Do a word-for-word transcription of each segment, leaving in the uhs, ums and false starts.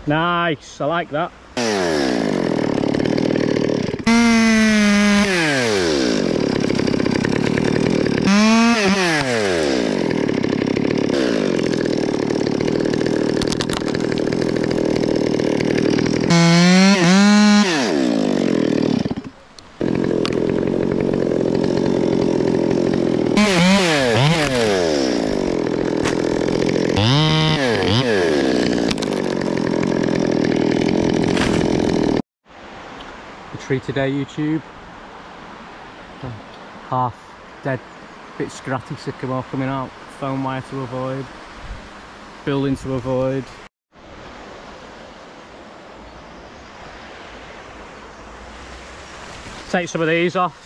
Nice, I like that. Tree today, YouTube. Half dead, bit scratty sycamore coming out. Foam wire to avoid, building to avoid. Take some of these off.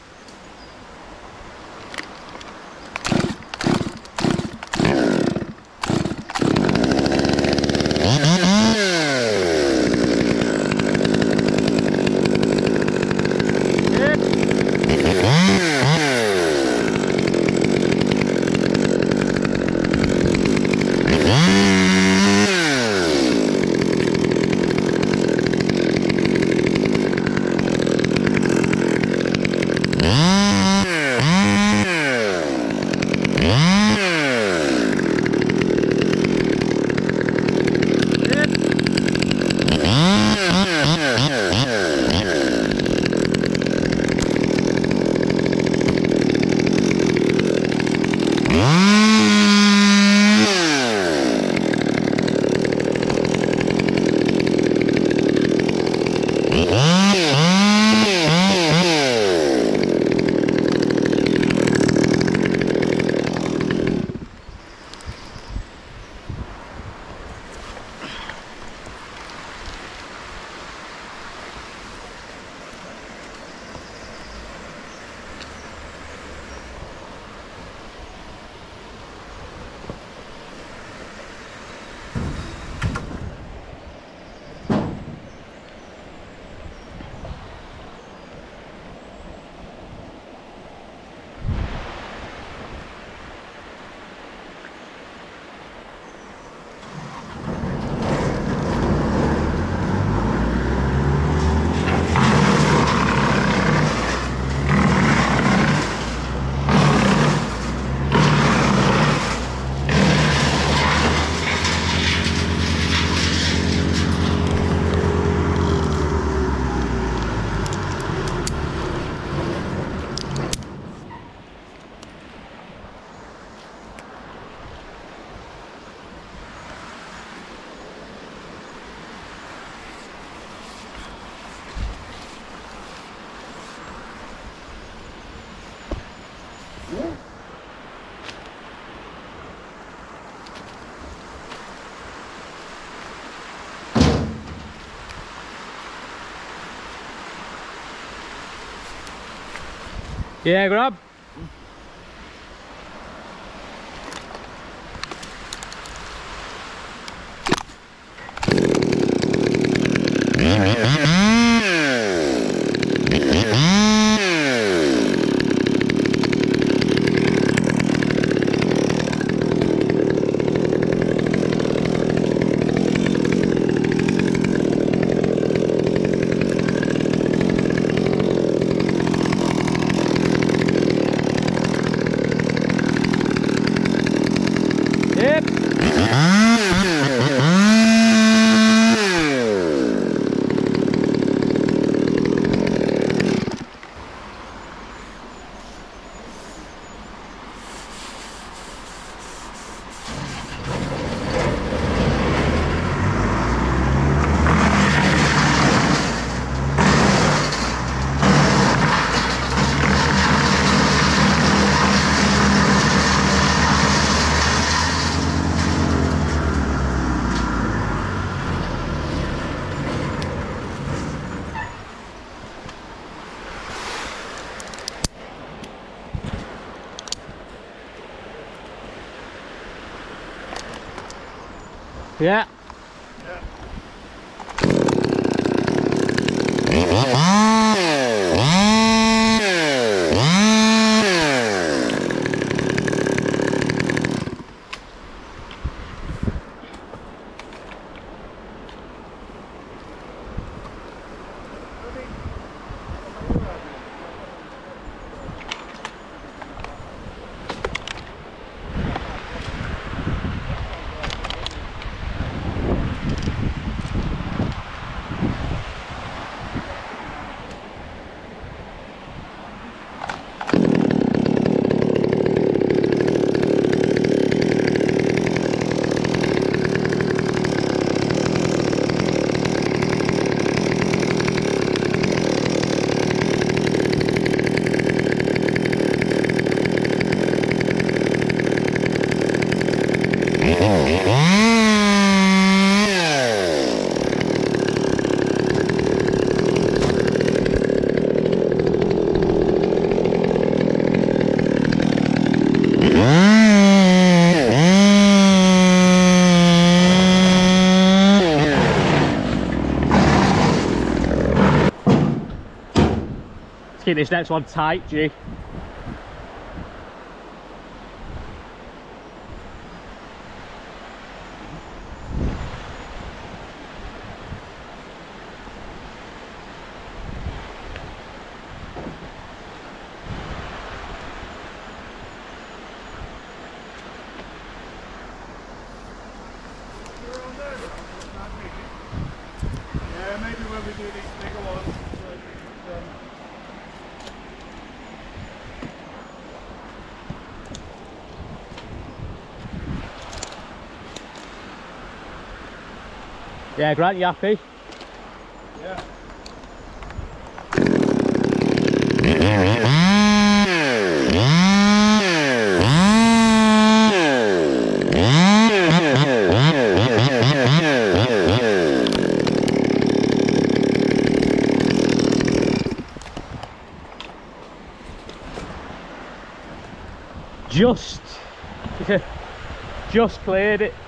Yeah, grab. Yeah. keep this next one tight, G. Yeah, maybe when we do these bigger ones. Um, Yeah, Grant, you happy? yeah. Just, just cleared it.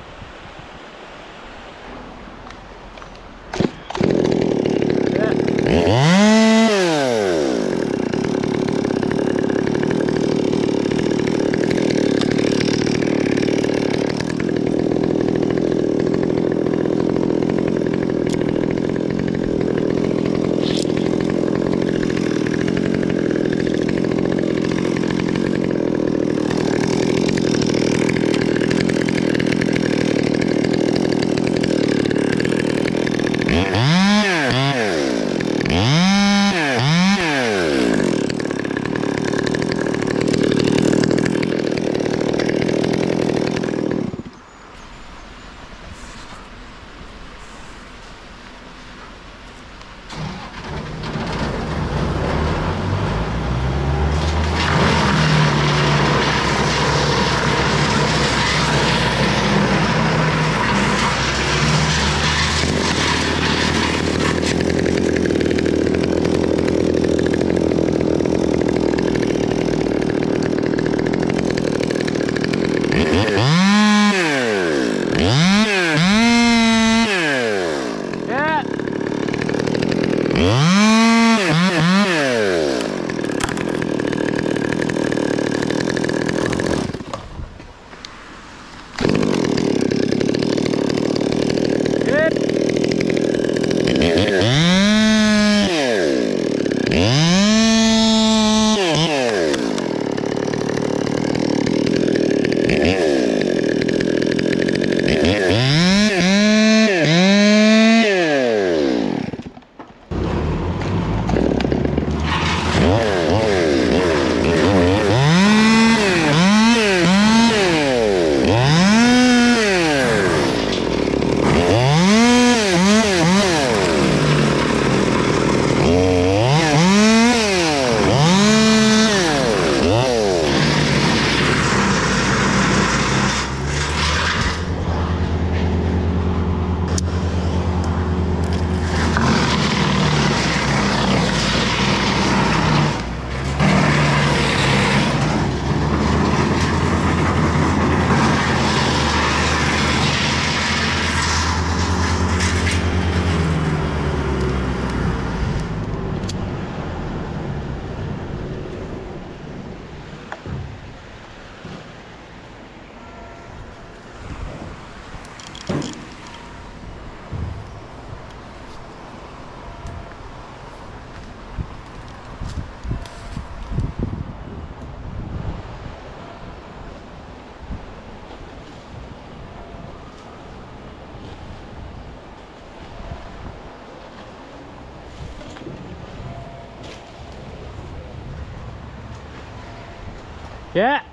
Yeah.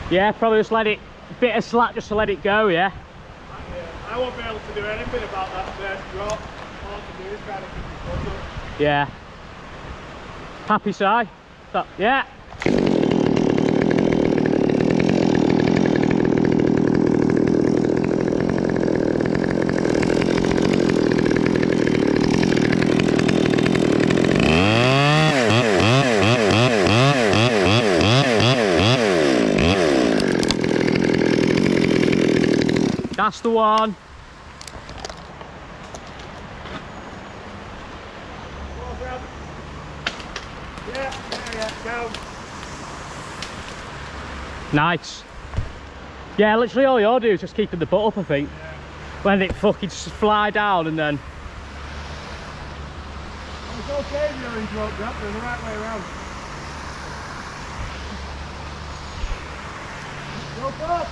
Yeah, probably just let it, bit of slack just to let it go, yeah? Yeah, I won't be able to do anything about that first drop. All I can do is kind of keep your foot up. Yeah. Happy, Si? That, yeah. That's the one. Yeah, yeah, yeah, go. Nice. Yeah, literally all you're doing is just keeping the butt up, I think. Yeah. When it fucking just fly down and then... It's okay if you're in drop drop, they're the right way around. Go up!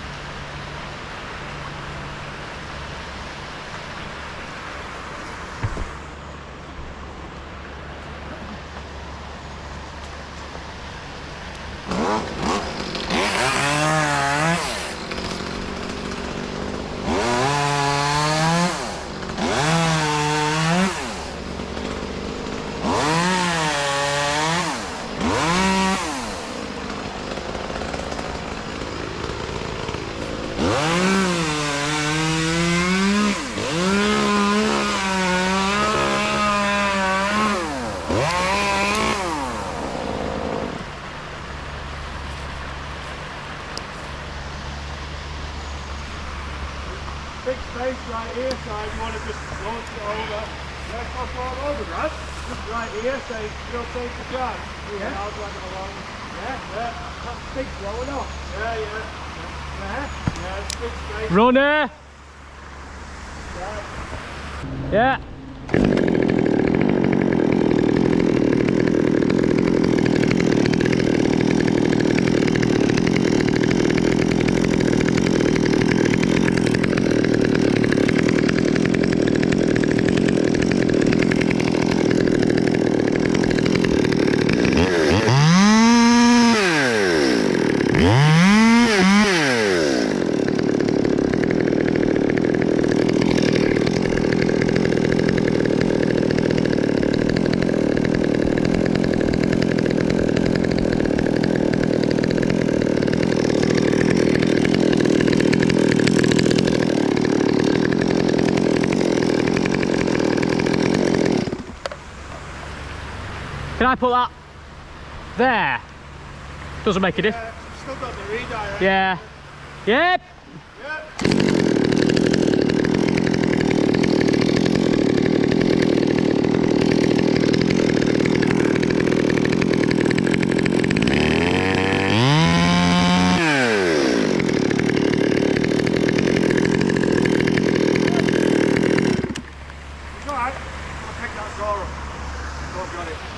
Big space right here, so if you want to just launch it over. Yeah, go forward over, Brad. Just right here, so you'll take the drive. Yeah. And I'll drag it along. Yeah, yeah. That stick's rolling off. Yeah, yeah. Yeah, yeah, it's big space. Runner! Yeah. Yeah. Can I put that there? Doesn't make a difference. Yeah, still got the redirect. Yeah. Yep. Yep. It's alright. I'll pick that door up. I've got it.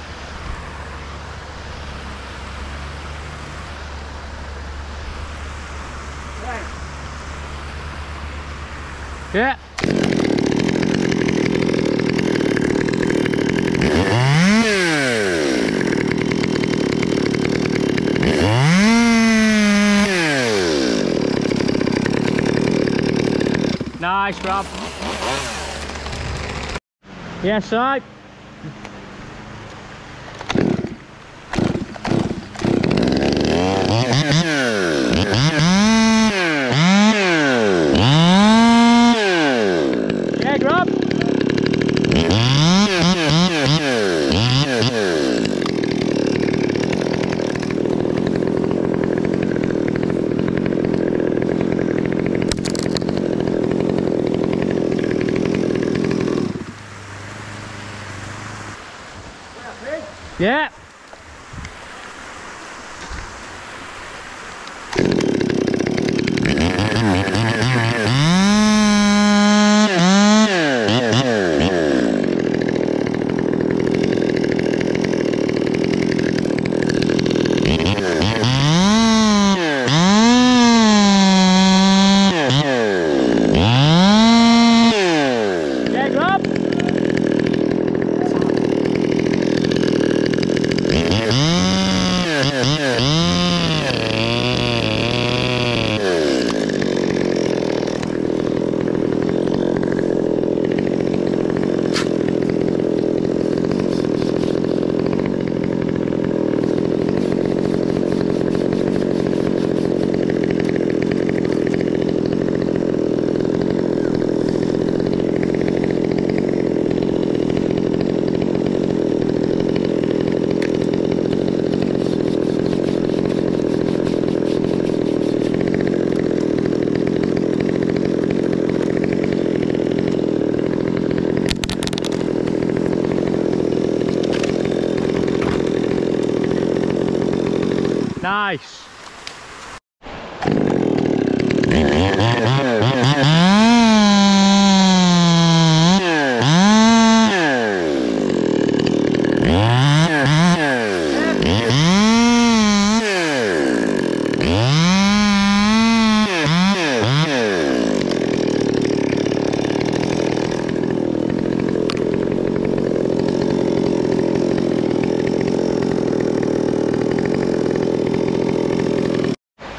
Right. Yeah. Nice, Rob. Yes, sir. Yeah, Rob. Yeah.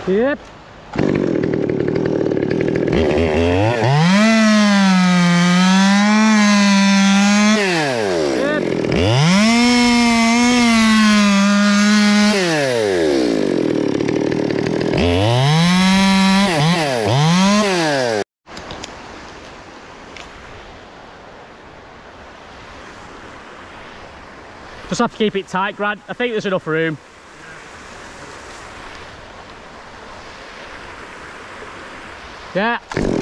Yep. Just have to keep it tight, Grant. I think there's enough room. Yeah.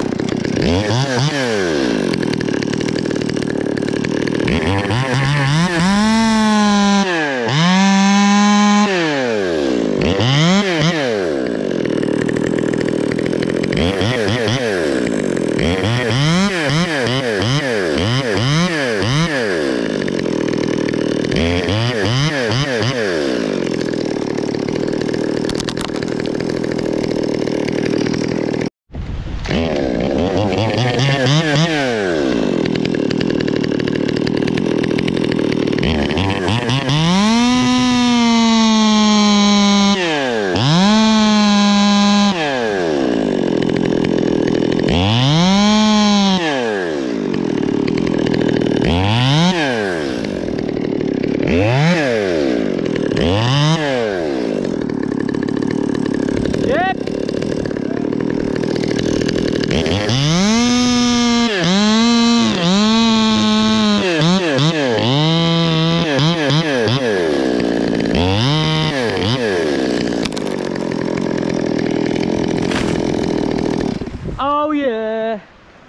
Oh yeah.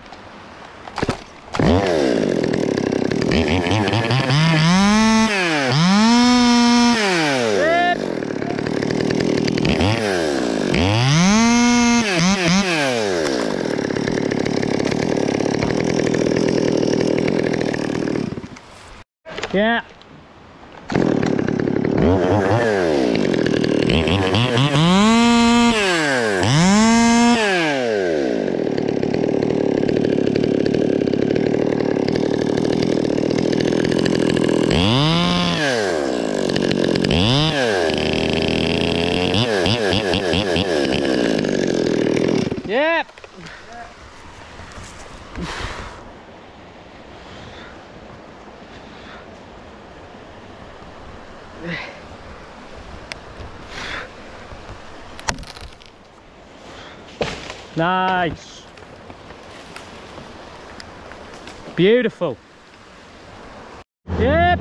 Yeah. Yep. Nice. Beautiful. Yep.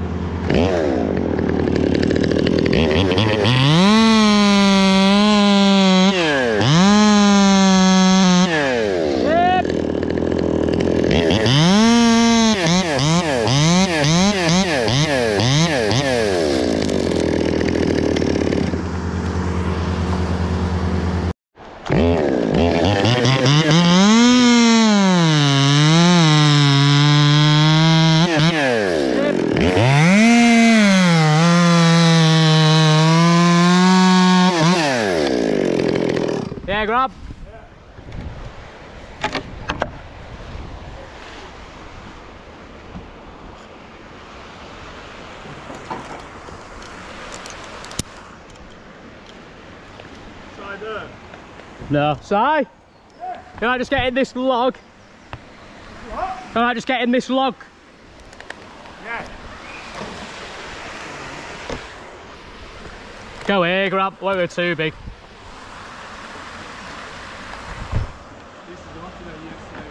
Yeah, grab. Side there. No. Si? Yeah. Can I just get in this log? What? Can I just get in this log? Yeah. Go here, grab. Wait, we're too big. This is the one that you say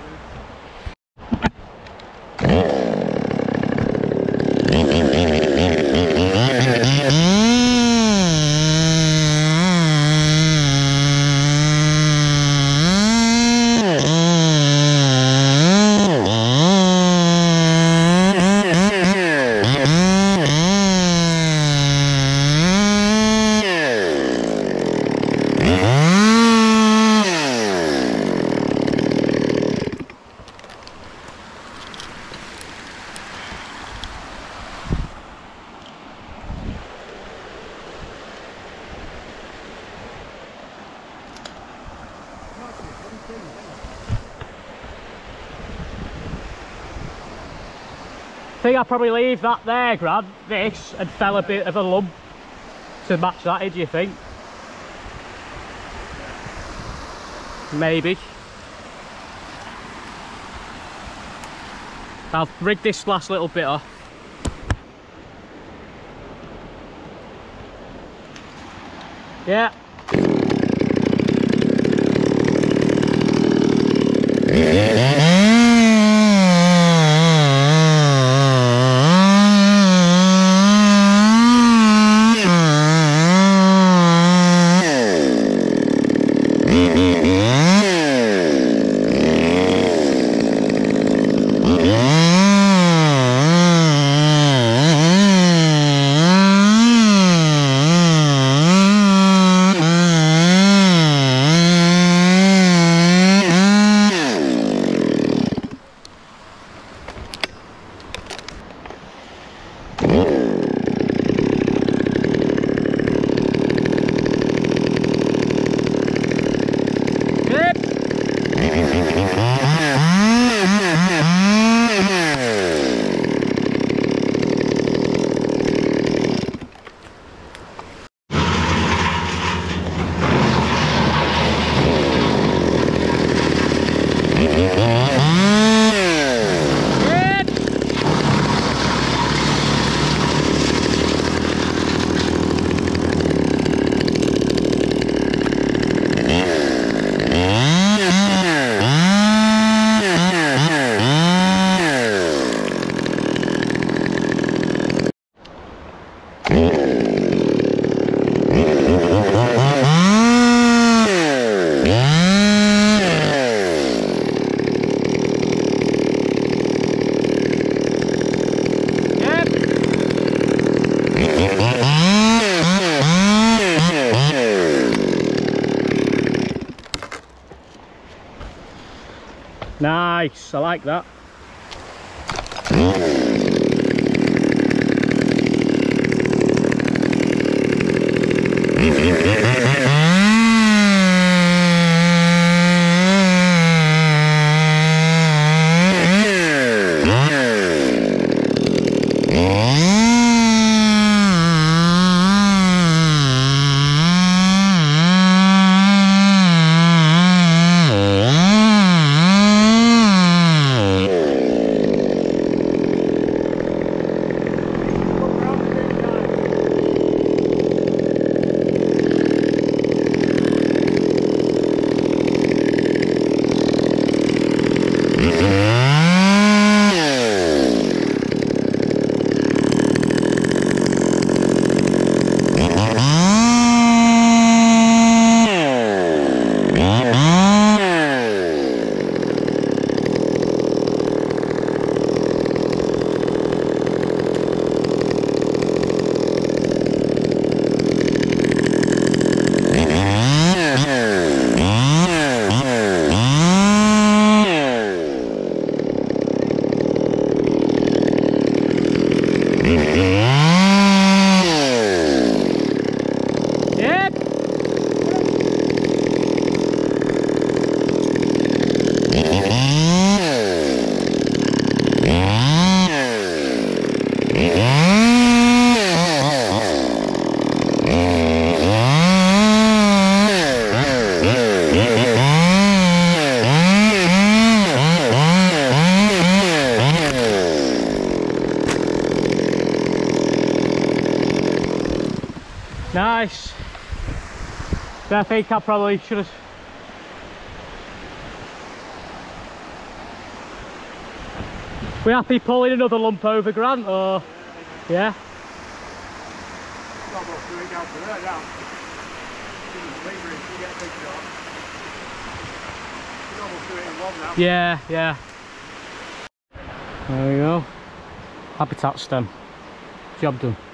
I think I'll probably leave that there, grab this, and fell a bit of a lump to match that, do you think? maybe. I'll rig this last little bit off. Yeah. Nice, I like that. Nice. So I think I probably should have. We happy pulling another lump over, Grant, or yeah? Yeah, yeah. There we go. Habitat stem. Job done.